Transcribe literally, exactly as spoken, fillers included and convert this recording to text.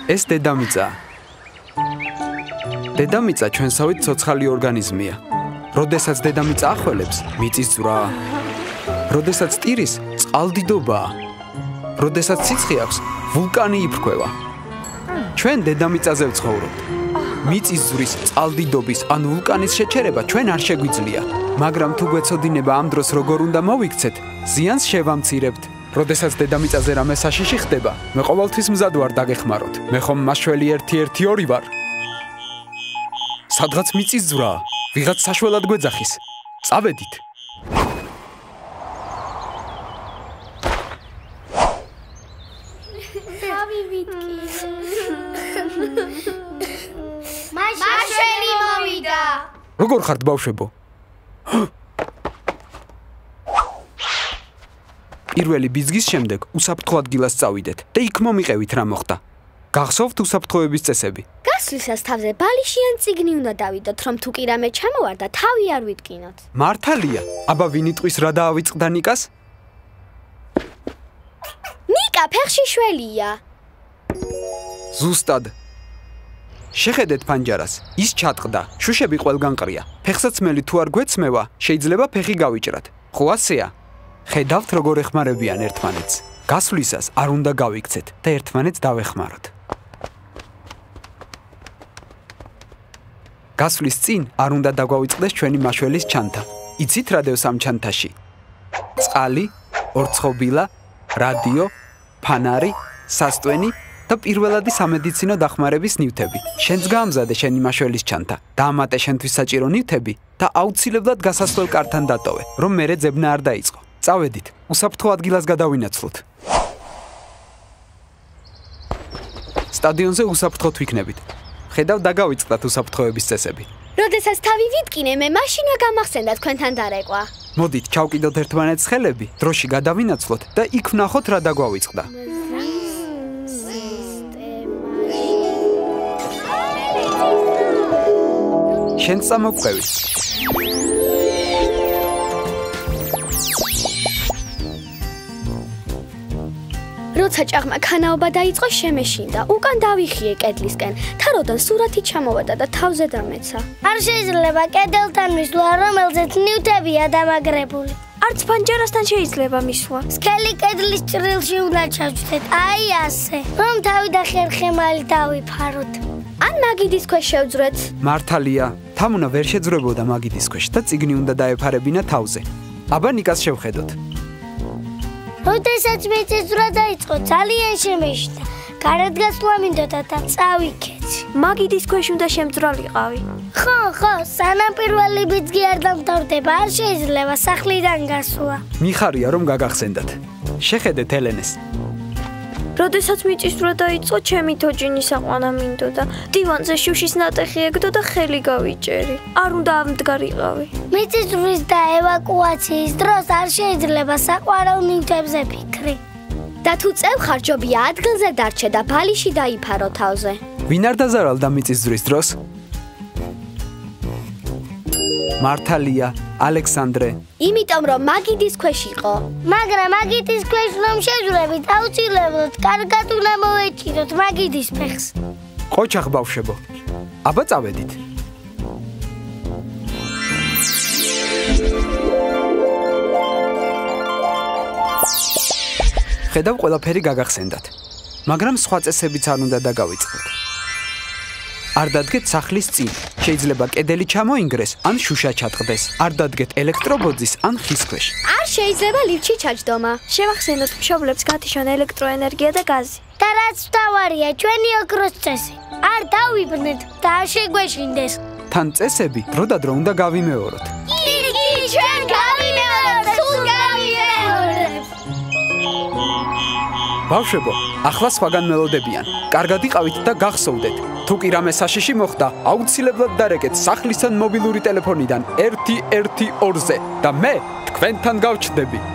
ეს დედამიწა. დედამიწა ჩვენსავით ცოცხალი ორგანიზმია. როდესაც დედამიწა ახველებს, მიწის ძვრა. როდესაც ტირის, წყალდიდობაა. როდესაც სიცხე აქვს, ვულკანი იფრქვევა. ჩვენ დედამიწაზე ვცხოვრობთ. მიწის ძვრის, წყალდიდობის ან ვულკანის შეჩერება ჩვენ არ შეგვიძლია, მაგრამ თუ გვეცოდინება ამ დროს როგორ უნდა მოვიქცეთ, ზიანს შევამცირებთ. როდესაც დედამიწაზე რამე საშიში ხდება, მე ყოველთვის მზად ვარ დაგეხმაროთ. მე ხომ მაშველი ერთი ერთი ორი ვარ. სადღაც მიწის ძვრაა, ვიღაც საშველად გვეძახის. წავედით. თავი ვიტკი. მაშველი მოვიდა. როგორ ხართ ბავშვებო? პირველი ბიძგის შემდეგ უსაფრთხო ადგილას წავიდეთ და იქ მომიყევით რა მოხდა. გახსოვთ უსაფრთხოების წესები? გასვლისას თავზე ბალიში ან წიგნი უნდა დავიდოთ, რომ თუ კი რამე ჩამოვარდა, თავი არ ვიტკინოთ. მართალია, აბა ვინ იტყვის რა დაავიწყდა ნიკას? ნიკა ფეხში შველია. ზუსტად. შეხედეთ ფანჯარას, ის ჩატყდა, შუშები ყველგან ყრია. ფეხსაცმელი თუ არ გვეცმევა, შეიძლება ფეხი გავიჭრათ. ხო ასეა? ხედავთ როგორ ეხმარებიან ერთმანეთს. გასვლისას არ უნდა გავიქცეთ და ერთმანეთს დავეხმაროთ. გასვლის წინ არ უნდა დაგვავიწყდეს ჩვენი მაშველის ჩანთა. იცით რა დევს ამ ჩანთაში? წყალი, ორცხობილა, რადიო, ფანარი, სასტვენი და პირველადი სამედიცინო დახმარების ნივთები. შენც გაამზადე შენი მაშველის ჩანთა. დაამატე შენთვის საჭირო ნივთები და აუცილებლად გასასვლელ კართან დატოვე, რომ მერე ძებნა არ დაიწყო. წავედით, უსაფრთხო ადგილას გადავინაცვლოთ. სტადიონზე უსაფრთხოდ ვიქნებით. ხედავ დაგავიწყდათ უსაფრთხოების წესები. როდესაც თავი ვიტკინე, მე მაშინა გამახსენდა თქვენთან დარეკვა. მოდით, ჩავკიდოთ ერთმანეთს ხელები, დროში გადავინაცვლოთ და იქ ვნახოთ რა დაგვავიწყდა. შენ წამოყვევი. როცა ჭაღმა ქანაობა დაიწყო, შემეშინდა. უკან დავიხიე კედლისკენ. თაროდან სურათი ჩამოვადა და თავზე დამეცა. არ შეიძლება კედელთან მისვლა, რომელზეც ნივთებია დამაგრებული. არც ფანჯარასთან შეიძლება მისვლა. სქელი კედლის ჭრილში უნდა ჩავჭდეთ, აი ასე, რომ თავი და ხერხემალი დავიფაროთ. ან მაგიდის ქვეშ შევძვრეთ. მართალია, თან უნდა ვერ შეძვრებოდა მაგიდის ქვეშ და წიგნი უნდა დაეფარებინა თავზე. აბა ნიკას შევხედოთ. როდესაც მიწის ძვრა დაიწყო, ძალიან შემეშინდა. გარეთ გასვლა მინდოდა და წავიქეცი. მაგიდის ქვეშ უნდა შემძვრალიყავი. ხო, ხო, სანამ პირველი ბიძგი არ დამთავრდება, არ შეიძლება სახლიდან გასვლა. მიხარია რომ გაგახსენდათ. შეხედეთ ელენეს. როდესაც მიწის ძვრა დაიწყო, ჩემი თოჯინი საყვანა მინდოდა. დივანზე შუშის ნატეხი ეგდო და ხელი გავიჭერი. არ უნდა ამდგარიყავი. მიწის ძვრის და ევაკუაციის დროს არ შეიძლება საყვარელ ნივთებზე ფიქრი. და თუ წევხარჯობია ადგილზე დარჩე და ბალიში დაიფარო თავზე. ვინ არ დაზარალდა მიწის ძვრის დროს? მართალია, ალექსანდრე. იმიტომ რომ მაგიდის ქვეშ იყო. მაგრამ მაგიდის ქვეშ რომ შევძვრებით, აუცილებლად კარგად უნდა მოვეჭიროთ მაგიდის ფეხს. ყოჩახ ბავშვებო. აბა წავედით. ხედავ ყველაფერი გაგახსენდათ. მაგრამ სხვა წესებიც არ უნდა დაგავიწყდეთ. არ დადგეთ სახლის წინ. შეიძლება კედელი ჩამოინგრეს, ან შუშა ჩატყდეს. არ დადგეთ ელექტრობოძის ან ხის ქვეშ. არ შეიძლება ლიფტში ჩაჯდომა. შევახსენოთ მშობლებს გათიშონ ელექტროენერგია და გაზი. და რაც მთავარია, ჩვენი ოქროს წესი. არ დავიბნეთ და არ შეგვეშინდეს. თან წესები დრო და დრო უნდა გავიმეოროთ. კი, კი, ჩვენ გავიმეორებთ, სულ გავიმეორებთ. ბავშვებო, ახლა სხვაგან მელოდებიან. კარგად იყავით და გახსოვდეთ. თუ კი რამე საშიში მოხდა, აუცილებლად დარეკეთ სახლის ან მობილური ტელეფონიდან ერთი ერთი ორზე და მე თქვენთან გავჩნდები.